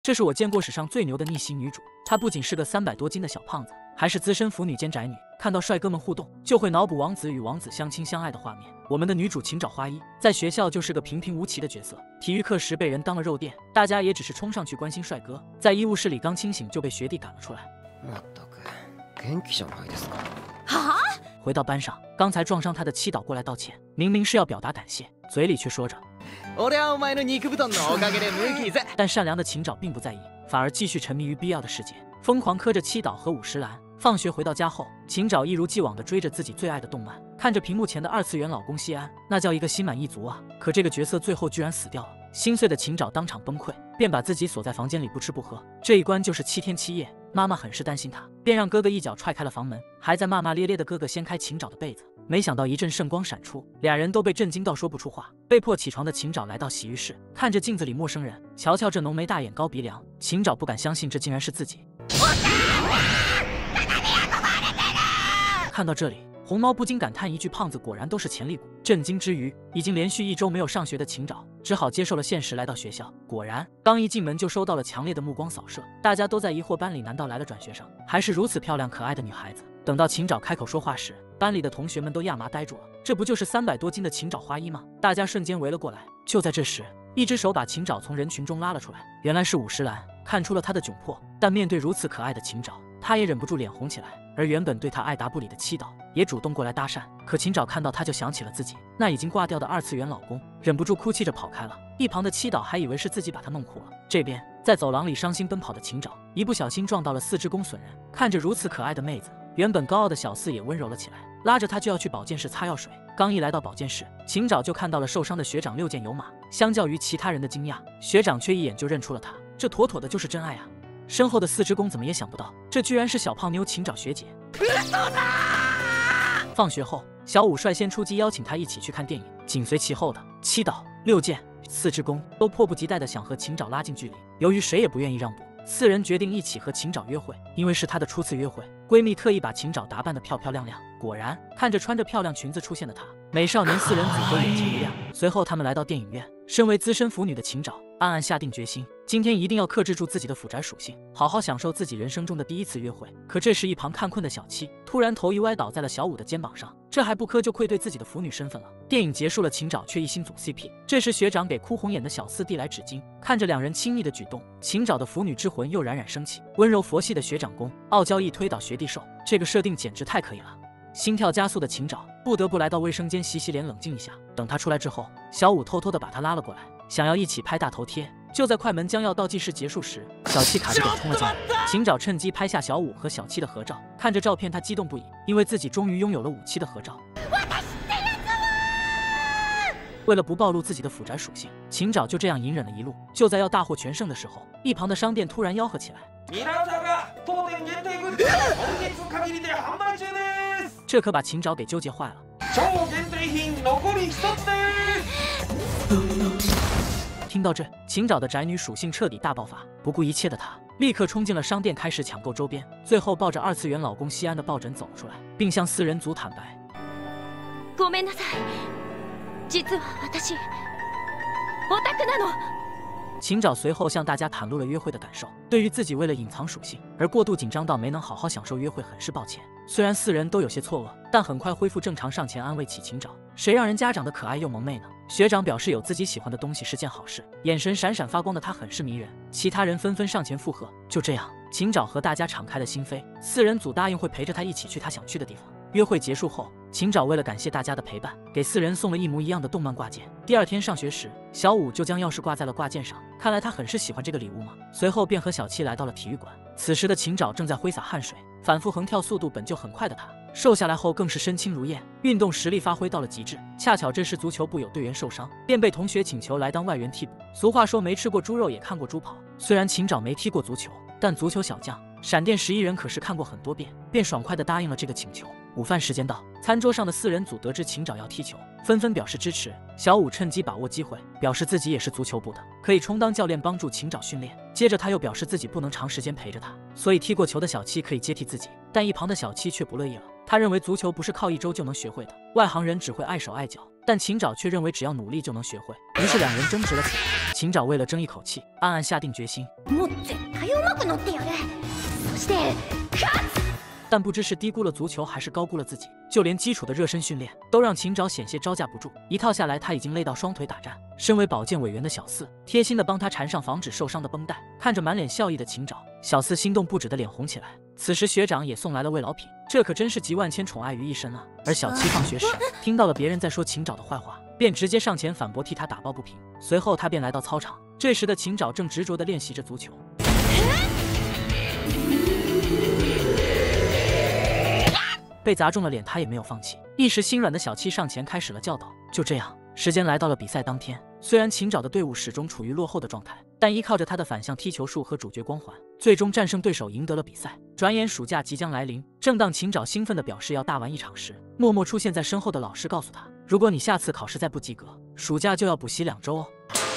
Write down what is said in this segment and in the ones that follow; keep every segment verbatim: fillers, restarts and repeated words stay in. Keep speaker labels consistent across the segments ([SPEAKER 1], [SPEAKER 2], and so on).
[SPEAKER 1] 这是我见过史上最牛的逆袭女主，她不仅是个三百多斤的小胖子，还是资深腐女兼宅女。看到帅哥们互动，就会脑补王子与王子相亲相爱的画面。我们的女主芹沼花依在学校就是个平平无奇的角色，体育课时被人当了肉垫，大家也只是冲上去关心帅哥。在医务室里刚清醒就被学弟赶了出来。回到班上，刚才撞伤他的七岛过来道歉，明明是要表达感谢，嘴里却说着。但善良的芹沼并不在意，反而继续沉迷于必要的世界，疯狂磕着七岛和五十岚。放学回到家后，芹沼一如既往地追着自己最爱的动漫，看着屏幕前的二次元老公西安，那叫一个心满意足啊！可这个角色最后居然死掉了，心碎的芹沼当场崩溃，便把自己锁在房间里不吃不喝。这一关就是七天七夜，妈妈很是担心他，便让哥哥一脚踹开了房门，还在骂骂咧咧的哥哥掀开芹沼的被子。没想到一阵圣光闪出，俩人都被震惊到说不出话。被迫起床的芹沼来到洗浴室，看着镜子里陌生人，瞧瞧这浓眉大眼高鼻梁，芹沼不敢相信这竟然是自己。看到这里，红猫不禁感叹一句：胖子果然都是潜力股。震惊之余，已经连续一周没有上学的芹沼只好接受了现实，来到学校。果然，刚一进门就收到了强烈的目光扫射，大家都在疑惑班里难道来了转学生，还是如此漂亮可爱的女孩子。等到芹沼开口说话时，班里的同学们都亚麻呆住了。这不就是三百多斤的芹沼花依吗？大家瞬间围了过来。就在这时，一只手把芹沼从人群中拉了出来，原来是五十岚。看出了他的窘迫，但面对如此可爱的芹沼，他也忍不住脸红起来。而原本对他爱答不理的七岛也主动过来搭讪，可芹沼看到他就想起了自己那已经挂掉的二次元老公，忍不住哭泣着跑开了。一旁的七岛还以为是自己把他弄哭了。这边在走廊里伤心奔跑的芹沼，一不小心撞到了四只公隼人。看着如此可爱的妹子，原本高傲的小四也温柔了起来，拉着他就要去保健室擦药水。刚一来到保健室，芹沼就看到了受伤的学长六剑有马。相较于其他人的惊讶，学长却一眼就认出了他，这妥妥的就是真爱啊！身后的四只公怎么也想不到，这居然是小胖妞芹沼学姐。放学后，小五率先出击，邀请他一起去看电影。紧随其后的七岛、六剑、四只公都迫不及待地想和芹沼拉近距离。由于谁也不愿意让步，四人决定一起和芹沼约会。因为是她的初次约会，闺蜜特意把芹沼打扮得漂漂亮亮。果然，看着穿着漂亮裙子出现的她，美少年四人组都眼前一亮。随后他们来到电影院，身为资深腐女的芹沼暗暗下定决心，今天一定要克制住自己的腐宅属性，好好享受自己人生中的第一次约会。可这时一旁看困的小七突然头一歪倒在了小五的肩膀上，这还不磕就愧对自己的腐女身份了。电影结束了，芹沼却一心组 C P。这时学长给哭红眼的小四递来纸巾，看着两人亲密的举动，芹沼的腐女之魂又冉冉升起。温柔佛系的学长攻傲娇一推倒学弟受，这个设定简直太可以了。心跳加速的芹沼不得不来到卫生间洗洗脸冷静一下。等他出来之后，小五偷偷的把他拉了过来，想要一起拍大头贴。就在快门将要倒计时结束时，小七卡着点冲了进来。芹沼趁机拍下小五和小七的合照，看着照片他激动不已，因为自己终于拥有了武器的合照。为了不暴露自己的腐宅属性，芹沼就这样隐忍了一路。就在要大获全胜的时候，一旁的商店突然吆喝起来。这可把芹沼给纠结坏了。听到这，芹沼的宅女属性彻底大爆发，不顾一切的她立刻冲进了商店，开始抢购周边，最后抱着二次元老公西安的抱枕走了出来，并向四人组坦白。
[SPEAKER 2] ごめんなさい。実は私、オタクなの。
[SPEAKER 1] 芹沼随后向大家袒露了约会的感受，对于自己为了隐藏属性而过度紧张到没能好好享受约会，很是抱歉。虽然四人都有些错愕，但很快恢复正常，上前安慰起芹沼。谁让人家长得可爱又萌妹呢？学长表示有自己喜欢的东西是件好事，眼神闪闪发光的他很是迷人。其他人纷纷上前附和。就这样，芹沼和大家敞开了心扉，四人组答应会陪着他一起去他想去的地方。约会结束后，芹沼为了感谢大家的陪伴，给四人送了一模一样的动漫挂件。第二天上学时，小五就将钥匙挂在了挂件上，看来他很是喜欢这个礼物嘛。随后便和小七来到了体育馆。此时的芹沼正在挥洒汗水，反复横跳速度本就很快的他，瘦下来后更是身轻如燕，运动实力发挥到了极致。恰巧这时足球部有队员受伤，便被同学请求来当外援替补。俗话说没吃过猪肉也看过猪跑，虽然芹沼没踢过足球，但足球小将闪电十一人可是看过很多遍，便爽快地答应了这个请求。午饭时间到，餐桌上的四人组得知芹沼要踢球，纷纷表示支持。小五趁机把握机会，表示自己也是足球部的，可以充当教练帮助芹沼训练。接着他又表示自己不能长时间陪着他，所以踢过球的小七可以接替自己。但一旁的小七却不乐意了，他认为足球不是靠一周就能学会的，外行人只会碍手碍脚， 但秦沼却认为只要努力就能学会，于是两人争执了起来。秦沼为了争一口气，暗暗下定决心。但不知是低估了足球还是高估了自己，就连基础的热身训练都让秦沼险些招架不住。一套下来，他已经累到双腿打颤。身为保健委员的小四贴心的帮他缠上防止受伤的绷带，看着满脸笑意的秦沼，小四心动不止的脸红起来。此时学长也送来了慰劳品，这可真是集万千宠爱于一身啊。而小七放学时听到了别人在说秦沼的坏话，便直接上前反驳，替他打抱不平。随后他便来到操场，这时的秦沼正执着地练习着足球。被砸中了脸，他也没有放弃。一时心软的小七上前开始了教导。就这样，时间来到了比赛当天。虽然秦沼的队伍始终处于落后的状态，但依靠着他的反向踢球术和主角光环，最终战胜对手，赢得了比赛。转眼暑假即将来临，正当秦沼兴奋地表示要大玩一场时，默默出现在身后的老师告诉他，如果你下次考试再不及格，暑假就要补习两周哦。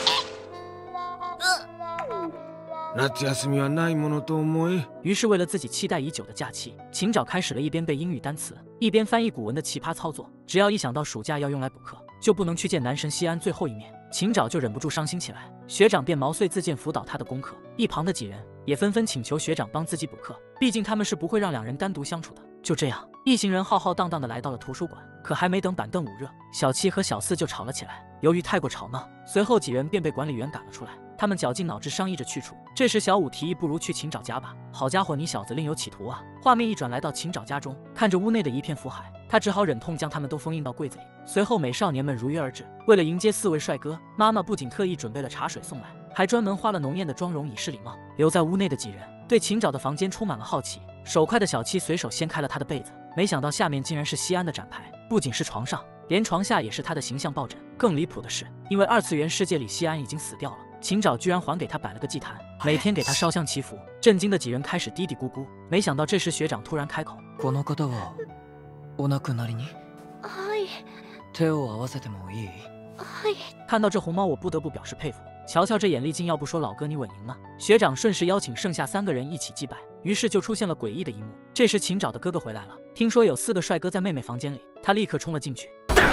[SPEAKER 1] 于是为了自己期待已久的假期，秦沼开始了一边背英语单词，一边翻译古文的奇葩操作。只要一想到暑假要用来补课，就不能去见男神西安最后一面，秦沼就忍不住伤心起来。学长便毛遂自荐辅导他的功课，一旁的几人也纷纷请求学长帮自己补课，毕竟他们是不会让两人单独相处的。就这样，一行人浩浩荡荡的来到了图书馆，可还没等板凳捂热，小七和小四就吵了起来。由于太过吵闹，随后几人便被管理员赶了出来。他们绞尽脑汁商议着去处。这时小五提议，不如去秦沼家吧。好家伙，你小子另有企图啊！画面一转，来到秦沼家中，看着屋内的一片福海，他只好忍痛将他们都封印到柜子里。随后美少年们如约而至，为了迎接四位帅哥，妈妈不仅特意准备了茶水送来，还专门化了浓艳的妆容以示礼貌。留在屋内的几人对秦沼的房间充满了好奇，手快的小七随手掀开了他的被子，没想到下面竟然是西安的展牌，不仅是床上，连床下也是他的形象抱枕。更离谱的是，因为二次元世界里西安已经死掉了，秦沼居然还给他摆了个祭坛，每天给他烧香祈福。震惊的几人开始嘀嘀咕咕，没想到这时学长突然开口：この方はお亡くなりに？はい。手を合わせてもいい？はい。看到这红猫，我不得不表示佩服。瞧瞧这眼力劲，要不说老哥你稳赢了。学长顺势邀请剩下三个人一起祭拜，于是就出现了诡异的一幕。这时秦沼的哥哥回来了，听说有四个帅哥在妹妹房间里，他立刻冲了进去。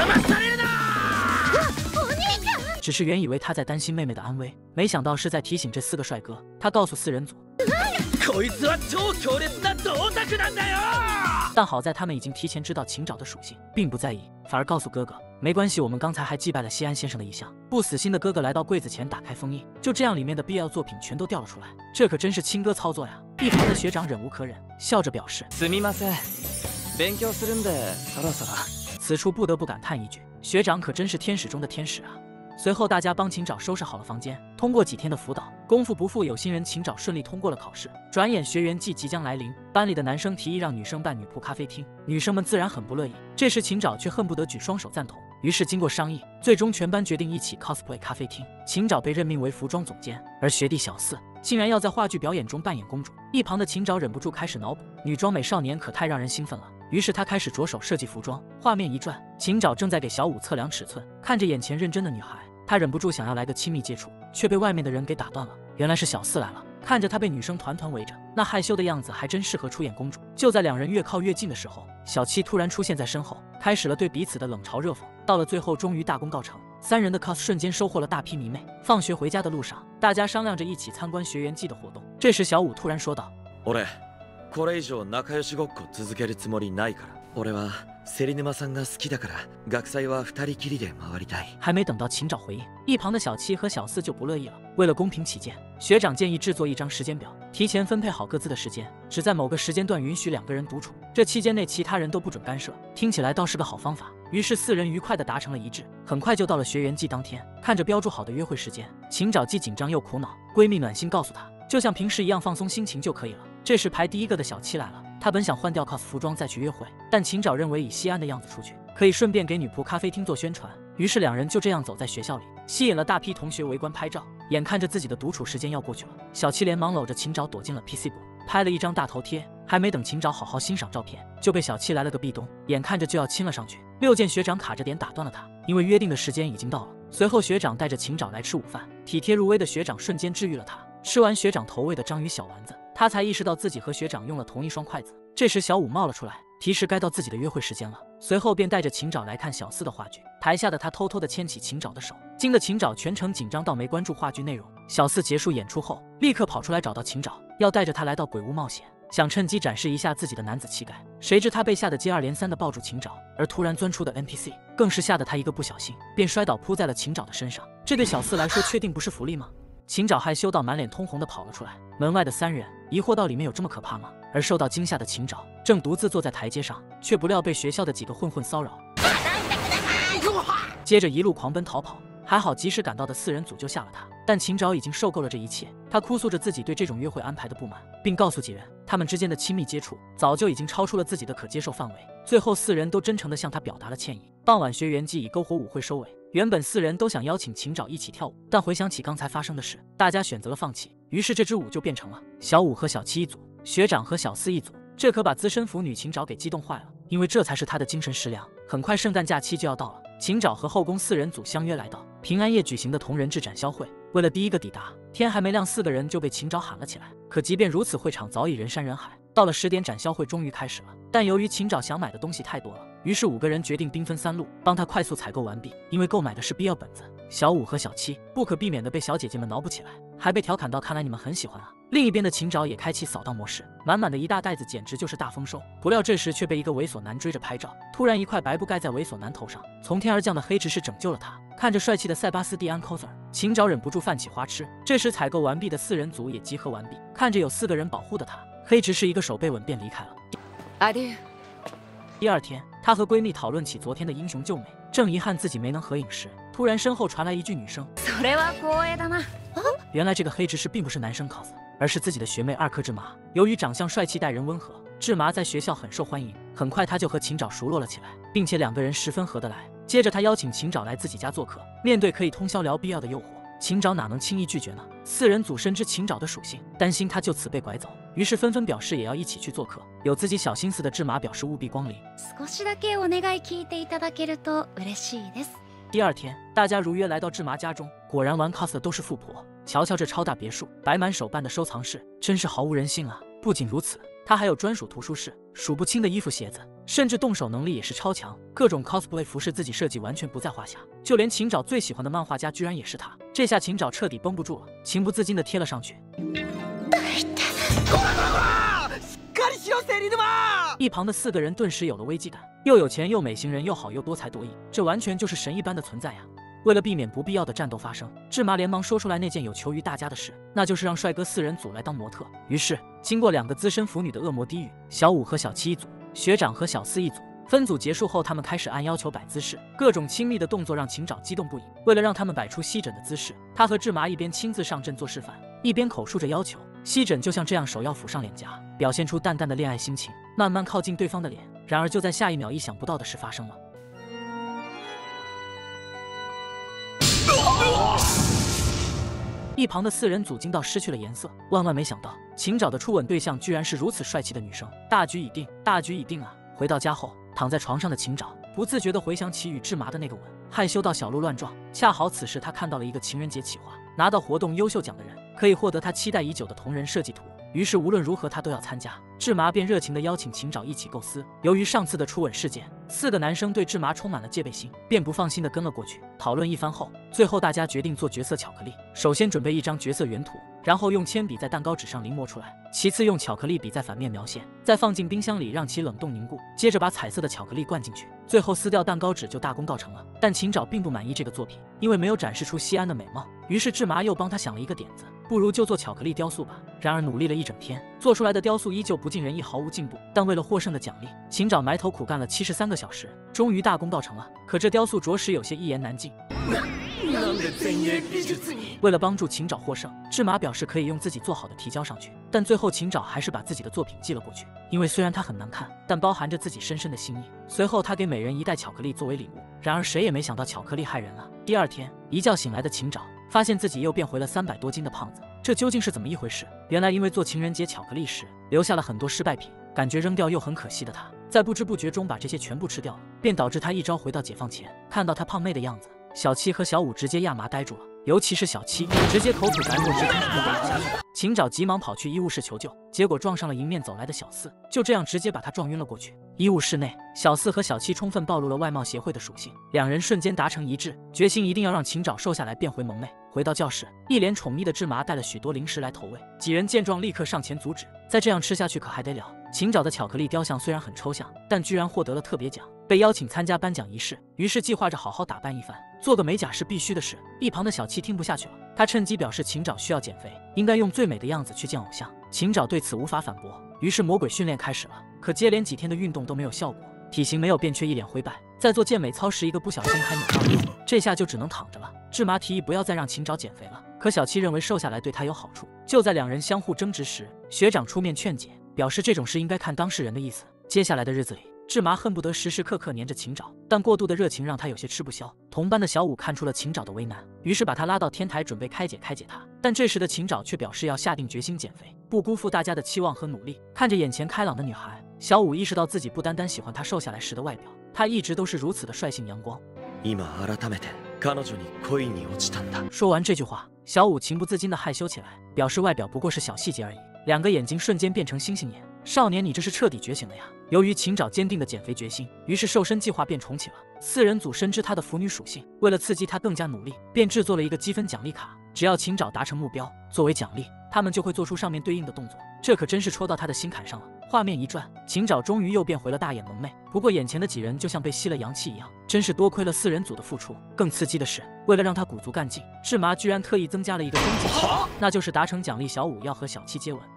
[SPEAKER 1] 只是原以为他在担心妹妹的安危，没想到是在提醒这四个帅哥。他告诉四人组，但好在他们已经提前知道秦沼的属性，并不在意，反而告诉哥哥，没关系，我们刚才还祭拜了西安先生的遗像。不死心的哥哥来到柜子前，打开封印，就这样里面的必要作品全都掉了出来。这可真是亲哥操作呀！一旁的学长忍无可忍，笑着表示，すみません、勉強するんで、そろそろ。此处不得不感叹一句，学长可真是天使中的天使啊！随后大家帮秦沼收拾好了房间，通过几天的辅导，功夫不负有心人，秦沼顺利通过了考试。转眼学员季即将来临，班里的男生提议让女生办女仆咖啡厅，女生们自然很不乐意。这时秦沼却恨不得举双手赞同。于是经过商议，最终全班决定一起 cosplay 咖啡厅。秦沼被任命为服装总监，而学弟小四竟然要在话剧表演中扮演公主。一旁的秦沼忍不住开始脑补，女装美少年可太让人兴奋了。于是他开始着手设计服装。画面一转，秦沼正在给小五测量尺寸，看着眼前认真的女孩，他忍不住想要来个亲密接触，却被外面的人给打断了。原来是小四来了，看着他被女生团团围着，那害羞的样子还真适合出演公主。就在两人越靠越近的时候，小七突然出现在身后，开始了对彼此的冷嘲热讽。到了最后，终于大功告成，三人的 cos 瞬间收获了大批迷妹。放学回家的路上，大家商量着一起参观学员季的活动。这时小五突然说道：
[SPEAKER 3] 俺これ以上仲良しごっこ続けるつもりないから。俺はセリヌマさんが好きだから学祭は二人きりで回りたい。还
[SPEAKER 1] 没等到秦沼回应，一旁的小七和小四就不乐意了。为了公平起见，学长建议制作一张时间表，提前分配好各自的时间，只在某个时间段允许两个人独处，这期间内其他人都不准干涉。听起来倒是个好方法。于是四人愉快地达成了一致。很快就到了学员季当天，看着标注好的约会时间，秦沼既紧张又苦恼。闺蜜暖心告诉她，就像平时一样放松心情就可以了。这时排第一个的小七来了，他本想换掉 cos 服装再去约会，但秦沼认为以西安的样子出去，可以顺便给女仆咖啡厅做宣传。于是两人就这样走在学校里，吸引了大批同学围观拍照。眼看着自己的独处时间要过去了，小七连忙搂着秦沼躲进了 P C 部，拍了一张大头贴。还没等秦沼好好欣赏照片，就被小七来了个壁咚，眼看着就要亲了上去。六剑学长卡着点打断了他，因为约定的时间已经到了。随后学长带着秦沼来吃午饭，体贴入微的学长瞬间治愈了他。吃完学长投喂的章鱼小丸子，他才意识到自己和学长用了同一双筷子。这时小五冒了出来， 提示该到自己的约会时间了。随后便带着芹沼来看小四的话剧，台下的他偷偷地牵起芹沼的手，惊得芹沼全程紧张到没关注话剧内容。小四结束演出后，立刻跑出来找到芹沼，要带着他来到鬼屋冒险，想趁机展示一下自己的男子气概。谁知他被吓得接二连三地抱住芹沼，而突然钻出的 N P C 更是吓得他一个不小心便摔倒扑在了芹沼的身上。这对小四来说确定不是福利吗？芹沼害羞到满脸通红地跑了出来，门外的三人疑惑到里面有这么可怕吗？而受到惊吓的芹沼正独自坐在台阶上，却不料被学校的几个混混骚扰，接着一路狂奔逃跑。还好及时赶到的四人组救下了他，但芹沼已经受够了这一切，他哭诉着自己对这种约会安排的不满，并告诉几人他们之间的亲密接触早就已经超出了自己的可接受范围。最后四人都真诚地向他表达了歉意。傍晚学园祭以篝火舞会收尾，原本四人都想邀请芹沼一起跳舞，但回想起刚才发生的事，大家选择了放弃，于是这支舞就变成了小五和小七一组，学长和小四一组。这可把资深腐女芹沼给激动坏了，因为这才是她的精神食粮。很快圣诞假期就要到了，芹沼和后宫四人组相约来到平安夜举行的同人志展销会。为了第一个抵达，天还没亮，四个人就被芹沼喊了起来。可即便如此，会场早已人山人海。到了十点，展销会终于开始了，但由于芹沼想买的东西太多了，于是五个人决定兵分三路，帮他快速采购完毕。因为购买的是必要本子，小五和小七不可避免的被小姐姐们挠不起来，还被调侃到看来你们很喜欢啊。另一边的芹沼也开启扫荡模式，满满的一大袋子简直就是大丰收。不料这时却被一个猥琐男追着拍照，突然一块白布盖在猥琐男头上，从天而降的黑执事拯救了他。看着帅气的塞巴斯蒂安 coser， 芹沼忍不住泛起花痴。这时采购完毕的四人组也集合完毕，看着有四个人保护的他，黑执事一个手背吻便离开了。
[SPEAKER 2] Adieu。
[SPEAKER 1] 第二天，她和闺蜜讨论起昨天的英雄救美，正遗憾自己没能合影时，突然身后传来一句女声：原来这个黑执事并不是男生 cos， 而是自己的学妹二课志麻。由于长相帅气、待人温和，志麻在学校很受欢迎。很快，她就和芹沼熟络了起来，并且两个人十分合得来。接着，她邀请芹沼来自己家做客。面对可以通宵聊必要的诱惑，芹沼哪能轻易拒绝呢？四人组深知芹沼的属性，担心他就此被拐走，于是纷纷表示也要一起去做客。有自己小心思的志麻表示务必光临。第二天，大家如约来到志麻家中，果然玩 cos 的都是富婆。瞧瞧这超大别墅，摆满手办的收藏室，真是毫无人性啊！不仅如此，他还有专属图书室，数不清的衣服鞋子，甚至动手能力也是超强，各种 cosplay 服饰自己设计完全不在话下。就连芹沼最喜欢的漫画家居然也是他，这下芹沼彻底绷不住了，情不自禁地贴了上去。一旁的四个人顿时有了危机感，又有钱又美型人又好又多才多艺，这完全就是神一般的存在呀！为了避免不必要的战斗发生，志麻连忙说出来那件有求于大家的事，那就是让帅哥四人组来当模特。于是，经过两个资深腐女的恶魔低语，小五和小七一组，学长和小四一组。分组结束后，他们开始按要求摆姿势，各种亲密的动作让芹沼激动不已。为了让他们摆出吸枕的姿势，他和志麻一边亲自上阵做示范，一边口述着要求。吸枕就像这样，手要抚上脸颊，表现出淡淡的恋爱心情，慢慢靠近对方的脸。然而就在下一秒，意想不到的事发生了。一旁的四人组惊到失去了颜色，万万没想到芹沼的初吻对象居然是如此帅气的女生。大局已定，大局已定啊！回到家后，躺在床上的芹沼不自觉地回想起与志麻的那个吻，害羞到小鹿乱撞。恰好此时他看到了一个情人节企划，拿到活动优秀奖的人可以获得他期待已久的同人设计图，于是无论如何他都要参加。志麻便热情地邀请芹沼一起构思。由于上次的初吻事件，四个男生对志麻充满了戒备心，便不放心地跟了过去。讨论一番后，最后大家决定做角色巧克力。首先准备一张角色原图，然后用铅笔在蛋糕纸上临摹出来，其次用巧克力笔在反面描线，再放进冰箱里让其冷冻凝固，接着把彩色的巧克力灌进去，最后撕掉蛋糕纸就大功告成了。但芹沼并不满意这个作品，因为没有展示出西安的美貌，于是志麻又帮他想了一个点子，不如就做巧克力雕塑吧。然而努力了一整天，做出来的雕塑依旧不尽人意，毫无进步。但为了获胜的奖励，芹沼埋头苦干了七十三个小时，终于大功告成了。可这雕塑着实有些一言难尽。为了帮助芹沼获胜，志麻表示可以用自己做好的提交上去，但最后芹沼还是把自己的作品寄了过去，因为虽然它很难看，但包含着自己深深的心意。随后他给每人一袋巧克力作为礼物，然而谁也没想到巧克力害人了。第二天一觉醒来的芹沼发现自己又变回了三百多斤的胖子，这究竟是怎么一回事？原来因为做情人节巧克力时留下了很多失败品，感觉扔掉又很可惜的他，在不知不觉中把这些全部吃掉了，便导致他一朝回到解放前，看到他胖妹的样子，小七和小五直接亚麻呆住了。 尤其是小七，直接口吐白沫，直接不给咬下去。芹沼急忙跑去医务室求救，结果撞上了迎面走来的小四，就这样直接把他撞晕了过去。医务室内，小四和小七充分暴露了外貌协会的属性，两人瞬间达成一致，决心一定要让芹沼瘦下来，变回萌妹。回到教室，一脸宠溺的芝麻带了许多零食来投喂，几人见状立刻上前阻止，再这样吃下去可还得了？芹沼的巧克力雕像虽然很抽象，但居然获得了特别奖，被邀请参加颁奖仪式，于是计划着好好打扮一番，做个美甲是必须的事。一旁的小七听不下去了，他趁机表示芹沼需要减肥，应该用最美的样子去见偶像。芹沼对此无法反驳，于是魔鬼训练开始了，可接连几天的运动都没有效果，体型没有变，却一脸灰败。在做健美操时，一个不小心还扭到了腰，这下就只能躺着了。芝麻提议不要再让芹沼减肥了，可小七认为瘦下来对他有好处。就在两人相互争执时，学长出面劝解，表示这种事应该看当事人的意思。接下来的日子里，芝麻恨不得时时刻刻黏着芹沼，但过度的热情让他有些吃不消。同班的小五看出了芹沼的为难，于是把他拉到天台准备开解开解他。但这时的芹沼却表示要下定决心减肥，不辜负大家的期望和努力。看着眼前开朗的女孩，小五意识到自己不单单喜欢她瘦下来时的外表，她一直都是如此的率性阳光。
[SPEAKER 3] 今改めて彼女に恋に落ちたんだ。
[SPEAKER 1] 说完这句话，小五情不自禁地害羞起来，表示外表不过是小细节而已。两个眼睛瞬间变成星星眼，少年你这是彻底觉醒了呀！由于芹沼坚定的减肥决心，于是瘦身计划便重启了。四人组深知他的腐女属性，为了刺激他更加努力，便制作了一个积分奖励卡，只要芹沼达成目标，作为奖励，他们就会做出上面对应的动作。这可真是戳到他的心坎上了。画面一转，芹沼终于又变回了大眼萌妹。不过眼前的几人就像被吸了阳气一样，真是多亏了四人组的付出。更刺激的是，为了让他鼓足干劲，芝麻居然特意增加了一个终极项目，那就是达成奖励，小五要和小七接吻。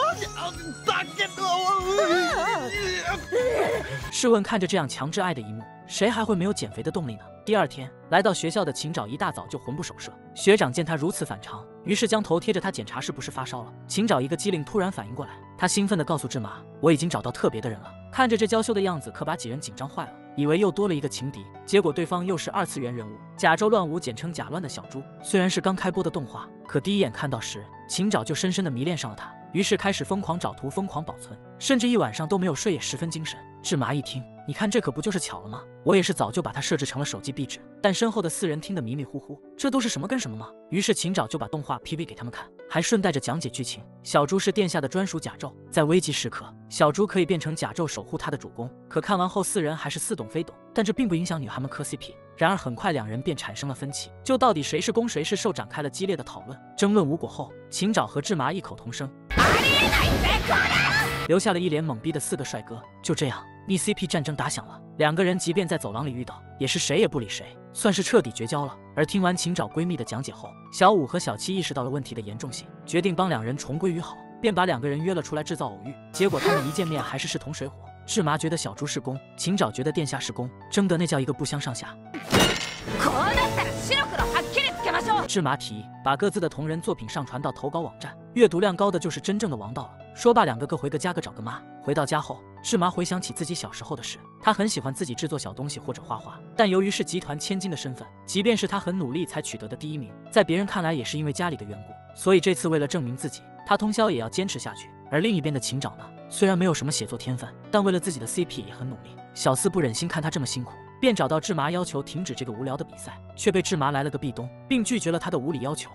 [SPEAKER 1] 试问看着这样强制爱的一幕，谁还会没有减肥的动力呢？第二天来到学校的芹沼一大早就魂不守舍，学长见他如此反常，于是将头贴着他检查是不是发烧了。芹沼一个机灵突然反应过来，他兴奋地告诉芝麻，我已经找到特别的人了。看着这娇羞的样子，可把几人紧张坏了，以为又多了一个情敌，结果对方又是二次元人物甲州乱舞，简称甲乱的小猪。虽然是刚开播的动画，可第一眼看到时，芹沼就深深地迷恋上了他，于是开始疯狂找图，疯狂保存，甚至一晚上都没有睡，也十分精神。芝麻一听，你看这可不就是巧了吗？我也是早就把它设置成了手机壁纸，但身后的四人听得迷迷糊糊，这都是什么跟什么吗？于是芹沼就把动画 P V 给他们看，还顺带着讲解剧情。小猪是殿下的专属甲胄，在危急时刻，小猪可以变成甲胄守护他的主公。可看完后，四人还是似懂非懂，但这并不影响女孩们磕 C P。然而很快两人便产生了分歧，就到底谁是攻谁是受展开了激烈的讨论。争论无果后，芹沼和芝麻异口同声，留下了一脸懵逼的四个帅哥。就这样，逆 C P 战争打响了，两个人即便在走廊里遇到，也是谁也不理谁，算是彻底绝交了。而听完芹沼闺蜜的讲解后，小五和小七意识到了问题的严重性，决定帮两人重归于好，便把两个人约了出来制造偶遇。结果他们一见面还是势同水火，芝麻觉得小猪是攻，芹沼觉得殿下是攻，争得那叫一个不相上下。芝麻提议把各自的同人作品上传到投稿网站，阅读量高的就是真正的王道了。说罢，两个各回个家，各找个妈。回到家后，芝麻回想起自己小时候的事，她很喜欢自己制作小东西或者画画，但由于是集团千金的身份，即便是她很努力才取得的第一名，在别人看来也是因为家里的缘故，所以这次为了证明自己，她通宵也要坚持下去。而另一边的芹沼呢，虽然没有什么写作天分，但为了自己的 C P 也很努力。小四不忍心看他这么辛苦，便找到芝麻要求停止这个无聊的比赛，却被芝麻来了个壁咚，并拒绝了他的无理要求。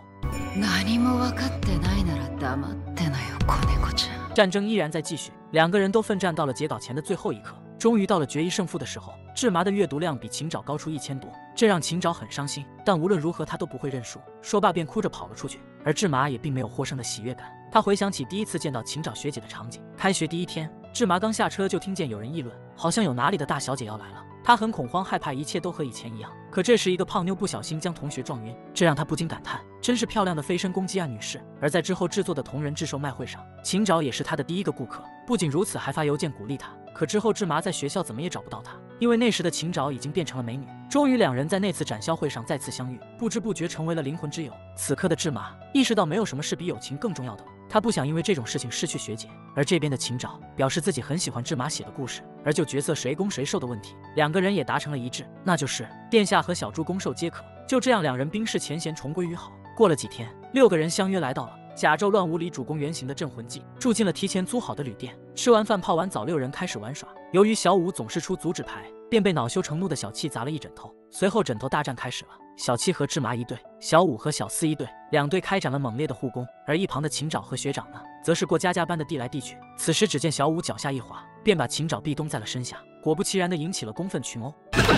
[SPEAKER 1] 战争依然在继续，两个人都奋战到了截稿前的最后一刻，终于到了决一胜负的时候。芝麻的阅读量比芹沼高出一千多，这让芹沼很伤心，但无论如何他都不会认输。说罢便哭着跑了出去，而芝麻也并没有获胜的喜悦感。他回想起第一次见到芹沼学姐的场景，开学第一天，芝麻刚下车就听见有人议论，好像有哪里的大小姐要来了。他很恐慌，害怕一切都和以前一样。可这时一个胖妞不小心将同学撞晕，这让他不禁感叹，真是漂亮的飞身攻击啊女士。而在之后制作的同人制售卖会上，芹沼也是他的第一个顾客。不仅如此，还发邮件鼓励他。可之后芝麻在学校怎么也找不到他，因为那时的芹沼已经变成了美女。终于两人在那次展销会上再次相遇，不知不觉成为了灵魂之友。此刻的芝麻意识到没有什么事比友情更重要的了，他不想因为这种事情失去学姐。而这边的芹沼表示自己很喜欢芝麻写的故事，而就角色谁攻谁受的问题，两个人也达成了一致，那就是殿下和小猪攻受皆可。就这样，两人冰释前嫌，重归于好。过了几天，六个人相约来到了甲胄乱舞里主攻原型的镇魂记，住进了提前租好的旅店。吃完饭泡完澡，六人开始玩耍。由于小五总是出阻止牌，便被恼羞成怒的小七砸了一枕头。随后枕头大战开始了， 小七和芝麻一队，小五和小四一队，两队开展了猛烈的互攻。而一旁的芹沼和学长呢，则是过家家般的递来递去。此时只见小五脚下一滑，便把芹沼壁咚在了身下，果不其然的引起了公愤群殴。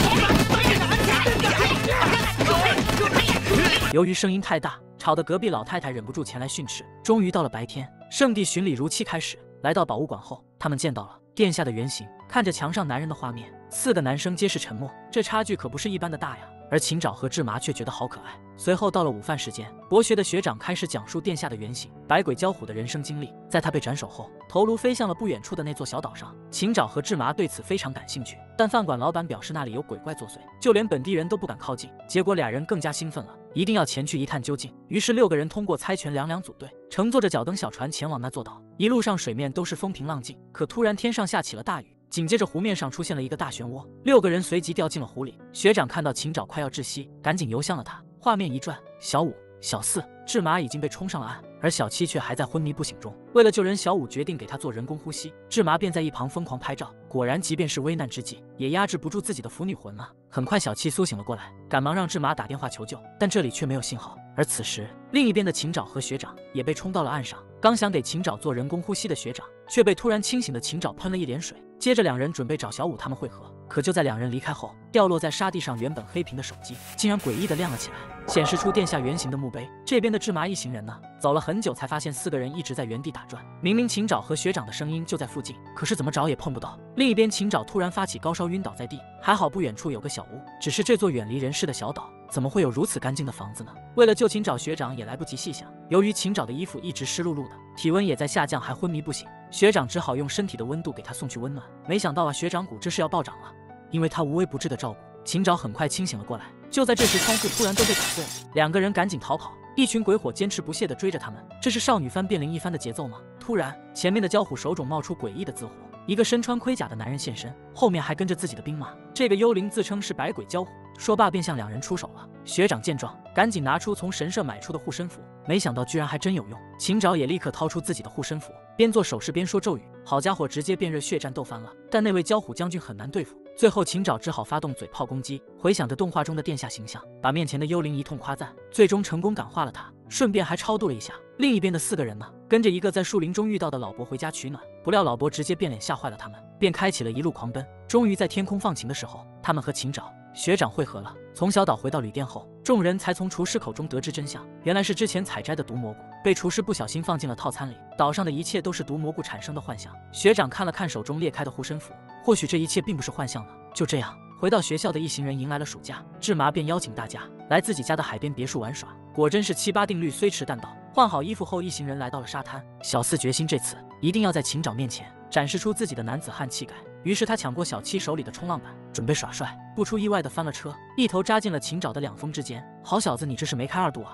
[SPEAKER 1] 由于声音太大，吵得隔壁老太太忍不住前来训斥。终于到了白天，圣地巡礼如期开始。来到宝物馆后，他们见到了殿下的原型。看着墙上男人的画面，四个男生皆是沉默，这差距可不是一般的大呀。而芹沼和芝麻却觉得好可爱。随后到了午饭时间，博学的学长开始讲述殿下的原型百鬼交虎的人生经历。在他被斩首后，头颅飞向了不远处的那座小岛上。芹沼和芝麻对此非常感兴趣，但饭馆老板表示那里有鬼怪作祟，就连本地人都不敢靠近。结果俩人更加兴奋了，一定要前去一探究竟。于是六个人通过猜拳两两组队，乘坐着脚蹬小船前往那座岛。一路上水面都是风平浪静，可突然天上下起了大雨。紧接着湖面上出现了一个大漩涡，六个人随即掉进了湖里。学长看到芹沼快要窒息，赶紧游向了他。画面一转，小五、小四、芝麻已经被冲上了岸，而小七却还在昏迷不醒中。为了救人，小五决定给他做人工呼吸，芝麻便在一旁疯狂拍照。果然，即便是危难之际，也压制不住自己的腐女魂了。很快，小七苏醒了过来，赶忙让芝麻打电话求救，但这里却没有信号。而此时，另一边的芹沼和学长也被冲到了岸上。刚想给芹沼做人工呼吸的学长，却被突然清醒的芹沼喷了一脸水。接着两人准备找小五他们会合，可就在两人离开后，掉落在沙地上原本黑屏的手机竟然诡异的亮了起来，显示出殿下原型的墓碑。这边的芝麻一行人呢，走了很久才发现四个人一直在原地打转。明明芹沼和学长的声音就在附近，可是怎么找也碰不到。另一边，芹沼突然发起高烧，晕倒在地。还好不远处有个小屋，只是这座远离人世的小岛，怎么会有如此干净的房子呢？为了救芹沼，学长也来不及细想。由于芹沼的衣服一直湿漉漉的，体温也在下降，还昏迷不醒，学长只好用身体的温度给他送去温暖。没想到啊，学长骨这是要暴涨了，因为他无微不至的照顾，芹沼很快清醒了过来。就在这时，窗户突然都被打碎了，两个人赶紧逃跑。一群鬼火坚持不懈地追着他们，这是少女番变灵一番的节奏吗？突然，前面的焦虎手冢冒出诡异的字火，一个身穿盔甲的男人现身，后面还跟着自己的兵马。这个幽灵自称是百鬼交虎，说罢便向两人出手了。学长见状，赶紧拿出从神社买出的护身符，没想到居然还真有用。芹沼也立刻掏出自己的护身符，边做手势边说咒语，好家伙，直接变热血战斗翻了。但那位交虎将军很难对付，最后芹沼只好发动嘴炮攻击。回想着动画中的殿下形象，把面前的幽灵一通夸赞，最终成功感化了他，顺便还超度了一下。另一边的四个人呢，跟着一个在树林中遇到的老伯回家取暖，不料老伯直接变脸吓坏了他们，便开启了一路狂奔。终于在天空放晴的时候，他们和芹沼、学长会合了。从小岛回到旅店后，众人才从厨师口中得知真相，原来是之前采摘的毒蘑菇被厨师不小心放进了套餐里，岛上的一切都是毒蘑菇产生的幻象。学长看了看手中裂开的护身符，或许这一切并不是幻象呢。就这样，回到学校的一行人迎来了暑假，芝麻便邀请大家来自己家的海边别墅玩耍。果真是七八定律虽迟但到。换好衣服后，一行人来到了沙滩。小四决心这次一定要在芹沼面前展示出自己的男子汉气概，于是他抢过小七手里的冲浪板，准备耍帅。不出意外的翻了车，一头扎进了芹沼的两峰之间。好小子，你这是没开二度啊！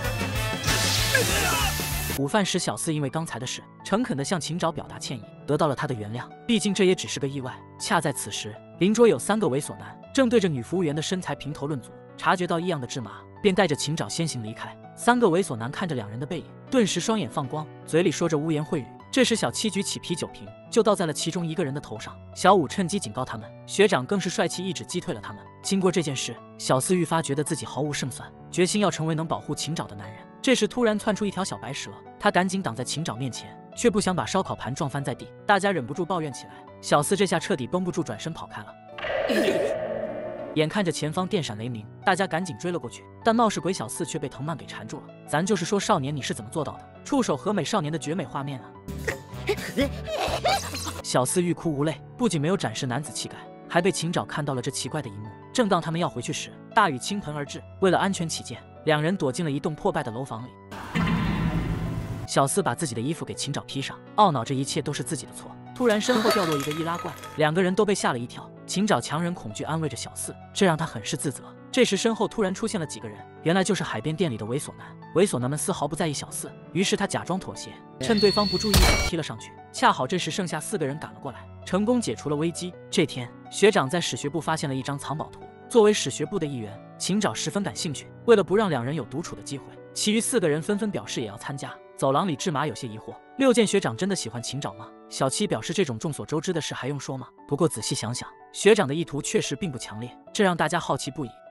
[SPEAKER 1] 午饭时，小四因为刚才的事，诚恳地向芹沼表达歉意，得到了他的原谅。毕竟这也只是个意外。恰在此时，邻桌有三个猥琐男正对着女服务员的身材评头论足。察觉到异样的芝麻便带着芹沼先行离开。三个猥琐男看着两人的背影，顿时双眼放光，嘴里说着污言秽语。这时，小七举起啤酒瓶就倒在了其中一个人的头上。小五趁机警告他们，学长更是帅气一指击退了他们。经过这件事，小四愈发觉得自己毫无胜算，决心要成为能保护芹沼的男人。这时突然窜出一条小白蛇，他赶紧挡在芹沼面前，却不想把烧烤盘撞翻在地。大家忍不住抱怨起来。小四这下彻底绷不住，转身跑开了。眼看着前方电闪雷鸣，大家赶紧追了过去，但冒失鬼小四却被藤蔓给缠住了。咱就是说，少年你是怎么做到的？触手和美少年的绝美画面啊！小四欲哭无泪，不仅没有展示男子气概，还被芹沼看到了这奇怪的一幕。正当他们要回去时，大雨倾盆而至。为了安全起见，两人躲进了一栋破败的楼房里。小四把自己的衣服给芹沼披上，懊恼这一切都是自己的错。突然身后掉落一个易拉罐，两个人都被吓了一跳。芹沼强忍恐惧安慰着小四，这让他很是自责。这时身后突然出现了几个人，原来就是海边店里的猥琐男。猥琐男们丝毫不在意小四，于是他假装妥协，趁对方不注意一脚踢了上去。恰好这时剩下四个人赶了过来，成功解除了危机。这天，学长在史学部发现了一张藏宝图，作为史学部的一员，芹沼十分感兴趣。为了不让两人有独处的机会，其余四个人纷纷表示也要参加。走廊里，芝麻有些疑惑：六剑学长真的喜欢芹沼吗？小七表示这种众所周知的事还用说吗？不过仔细想想，学长的意图确实并不强烈，这让大家好奇不已。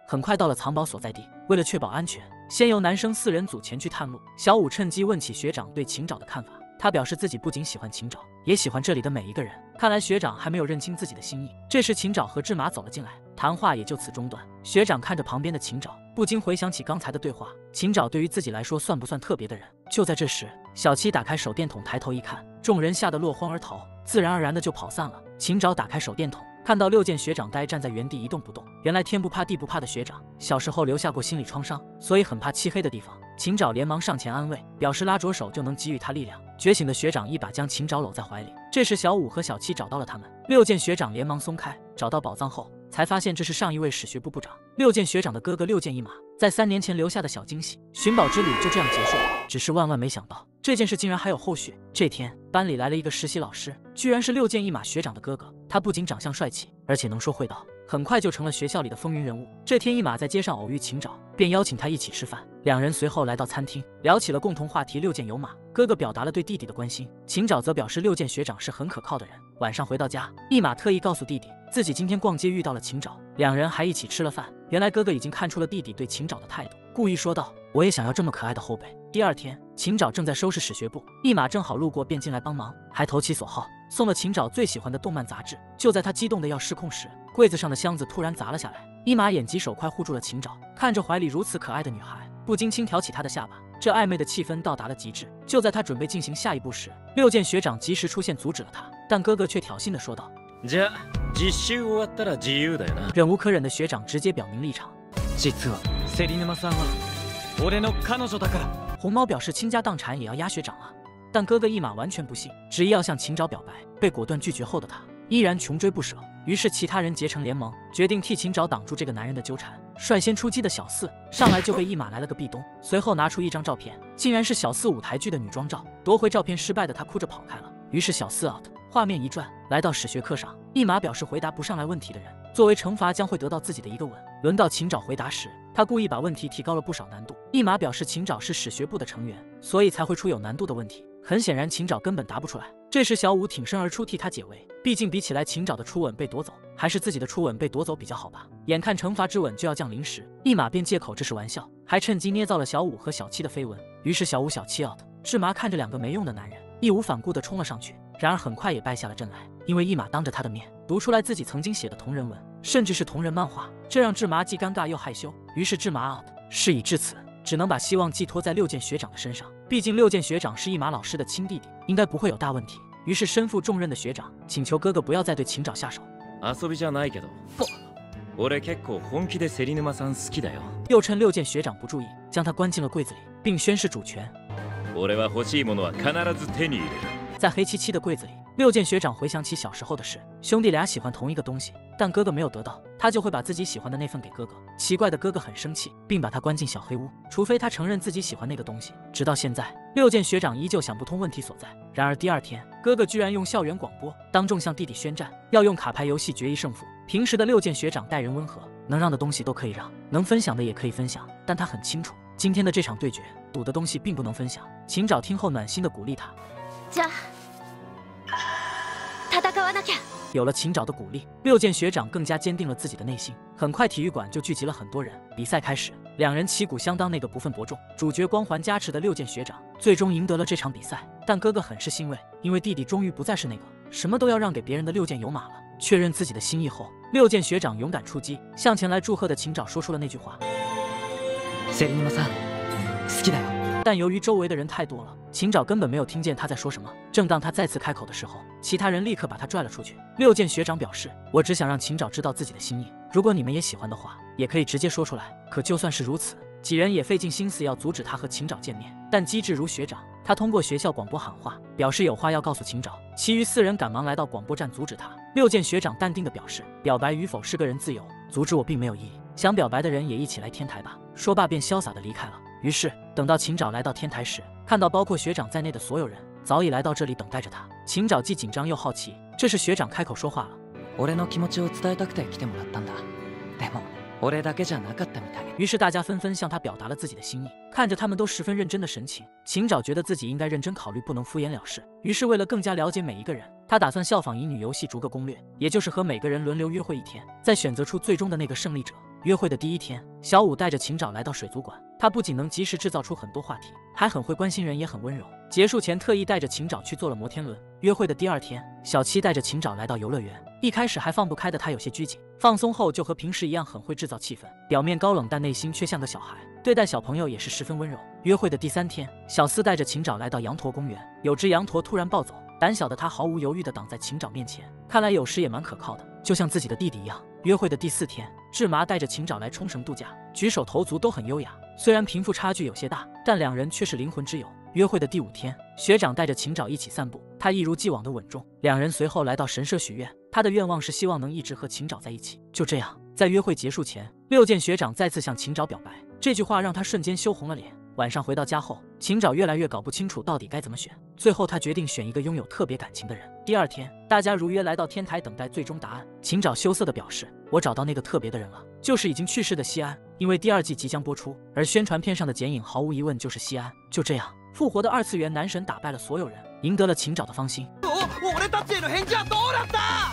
[SPEAKER 1] 很快到了藏宝所在地，为了确保安全，先由男生四人组前去探路。小五趁机问起学长对芹沼的看法，他表示自己不仅喜欢芹沼，也喜欢这里的每一个人。看来学长还没有认清自己的心意。这时芹沼和志麻走了进来，谈话也就此中断。学长看着旁边的芹沼，不禁回想起刚才的对话。芹沼对于自己来说算不算特别的人？就在这时，小七打开手电筒，抬头一看，众人吓得落荒而逃，自然而然的就跑散了。芹沼打开手电筒，看到六剑学长呆站在原地一动不动。原来天不怕地不怕的学长，小时候留下过心理创伤，所以很怕漆黑的地方。芹沼连忙上前安慰，表示拉着手就能给予他力量。觉醒的学长一把将芹沼搂在怀里。这时小五和小七找到了他们，六剑学长连忙松开。找到宝藏后，才发现这是上一位史学部部长六剑学长的哥哥六剑一马在三年前留下的小惊喜。寻宝之旅就这样结束了。只是万万没想到，这件事竟然还有后续。这天班里来了一个实习老师，居然是六剑一马学长的哥哥。他不仅长相帅气，而且能说会道，很快就成了学校里的风云人物。这天一马在街上偶遇芹沼，便邀请他一起吃饭。两人随后来到餐厅，聊起了共同话题六剑有马。哥哥表达了对弟弟的关心，芹沼则表示六剑学长是很可靠的人。晚上回到家，一马特意告诉弟弟自己今天逛街遇到了芹沼，两人还一起吃了饭。原来哥哥已经看出了弟弟对芹沼的态度，故意说道：“我也想要这么可爱的后辈。”第二天，芹沼正在收拾史学部，一马正好路过，便进来帮忙，还投其所好送了芹沼最喜欢的动漫杂志。就在他激动的要失控时，柜子上的箱子突然砸了下来，一马眼疾手快护住了芹沼，看着怀里如此可爱的女孩，不禁轻挑起她的下巴。这暧昧的气氛到达了极致。就在他准备进行下一步时，六剑学长及时出现阻止了他，但哥哥却挑衅地说道：“
[SPEAKER 3] じゃあ実習終わったら自由だよな。”
[SPEAKER 1] 忍无可忍的学长直接表明立场：“
[SPEAKER 3] 実はセリヌマさんは俺の彼女だから。”
[SPEAKER 1] 红猫表示倾家荡产也要压学长啊，但哥哥一马完全不信，执意要向芹沼表白。被果断拒绝后的他依然穷追不舍，于是其他人结成联盟，决定替芹沼挡住这个男人的纠缠。率先出击的小四上来就被一马来了个壁咚，随后拿出一张照片，竟然是小四舞台剧的女装照。夺回照片失败的他哭着跑开了。于是小四 out， 画面一转，来到史学课上，一马表示回答不上来问题的人，作为惩罚将会得到自己的一个吻。轮到芹沼回答时，他故意把问题提高了不少难度。一马表示芹沼是史学部的成员，所以才会出有难度的问题。很显然芹沼根本答不出来。这时小五挺身而出替他解围，毕竟比起来芹沼的初吻被夺走，还是自己的初吻被夺走比较好吧。眼看惩罚之吻就要降临时，一马便借口这是玩笑，还趁机捏造了小五和小七的绯闻。于是小五小七 out， 志麻看着两个没用的男人，义无反顾地冲了上去，然而很快也败下了阵来，因为一马当着他的面读出来自己曾经写的同人文，甚至是同人漫画，这让志麻既尴尬又害羞。于是志麻 out， 事已至此，只能把希望寄托在六剑学长的身上，毕竟六剑学长是一马老师的亲弟弟，应该不会有大问题。于是身负重任的学长请求哥哥不要再对芹沼下手。
[SPEAKER 3] 遊びじゃないけど、俺結構本気でセリヌマさん好きだよ。
[SPEAKER 1] 又趁六剑学长不注意，将他关进了柜子里，并宣示主权。
[SPEAKER 3] 俺は欲しいものは必ず手に入れる。
[SPEAKER 1] 在黑漆漆的柜子里，六剑学长回想起小时候的事，兄弟俩喜欢同一个东西，但哥哥没有得到，他就会把自己喜欢的那份给哥哥。奇怪的哥哥很生气，并把他关进小黑屋，除非他承认自己喜欢那个东西。直到现在，六剑学长依旧想不通问题所在。然而第二天，哥哥居然用校园广播当众向弟弟宣战，要用卡牌游戏决一胜负。平时的六剑学长待人温和，能让的东西都可以让，能分享的也可以分享，但他很清楚，今天的这场对决，赌的东西并不能分享。芹沼听后暖心的鼓励他。
[SPEAKER 2] じゃあ戦わなきゃ。
[SPEAKER 1] 有了芹沼的鼓励，六剑学长更加坚定了自己的内心。很快，体育馆就聚集了很多人。比赛开始，两人旗鼓相当，那个不分伯仲、主角光环加持的六剑学长最终赢得了这场比赛。但哥哥很是欣慰，因为弟弟终于不再是那个什么都要让给别人的六剑有马了。确认自己的心意后，六剑学长勇敢出击，向前来祝贺的芹沼说出了那句话：“
[SPEAKER 3] セリヌマさん、好きだよ。”
[SPEAKER 1] 但由于周围的人太多了，芹沼根本没有听见他在说什么。正当他再次开口的时候，其他人立刻把他拽了出去。六剑学长表示：“我只想让芹沼知道自己的心意，如果你们也喜欢的话，也可以直接说出来。”可就算是如此，几人也费尽心思要阻止他和芹沼见面。但机智如学长，他通过学校广播喊话，表示有话要告诉芹沼。其余四人赶忙来到广播站阻止他。六剑学长淡定地表示：“表白与否是个人自由，阻止我并没有意义。想表白的人也一起来天台吧。”说罢便潇洒地离开了。于是等到芹沼来到天台时，看到包括学长在内的所有人早已来到这里等待着他。芹沼既紧张又好奇，这时学长开口说话了：“
[SPEAKER 3] 俺の気持ちを伝えたくて来てもらったんだ。でも俺だけじゃなかったみたい。”
[SPEAKER 1] 于是大家纷纷向他表达了自己的心意。看着他们都十分认真的神情，芹沼觉得自己应该认真考虑，不能敷衍了事。于是为了更加了解每一个人，他打算效仿乙女游戏逐个攻略，也就是和每个人轮流约会一天，再选择出最终的那个胜利者。 约会的第一天，小五带着芹沼来到水族馆，他不仅能及时制造出很多话题，还很会关心人，也很温柔。结束前特意带着芹沼去坐了摩天轮。约会的第二天，小七带着芹沼来到游乐园，一开始还放不开的他有些拘谨，放松后就和平时一样，很会制造气氛，表面高冷但内心却像个小孩，对待小朋友也是十分温柔。约会的第三天，小四带着芹沼来到羊驼公园，有只羊驼突然暴走，胆小的他毫无犹豫地挡在芹沼面前，看来有时也蛮可靠的，就像自己的弟弟一样。约会的第四天，志麻带着芹沼来冲绳度假，举手投足都很优雅，虽然贫富差距有些大，但两人却是灵魂之友。约会的第五天，学长带着芹沼一起散步，他一如既往的稳重。两人随后来到神社许愿，他的愿望是希望能一直和芹沼在一起。就这样，在约会结束前，六剑学长再次向芹沼表白，这句话让他瞬间羞红了脸。晚上回到家后，芹沼越来越搞不清楚到底该怎么选，最后他决定选一个拥有特别感情的人。第二天，大家如约来到天台等待最终答案。芹沼羞涩地表示：“我找到那个特别的人了，就是已经去世的西安。”因为第二季即将播出，而宣传片上的剪影毫无疑问就是西安。就这样，复活的二次元男神打败了所有人，赢得了芹沼的芳心。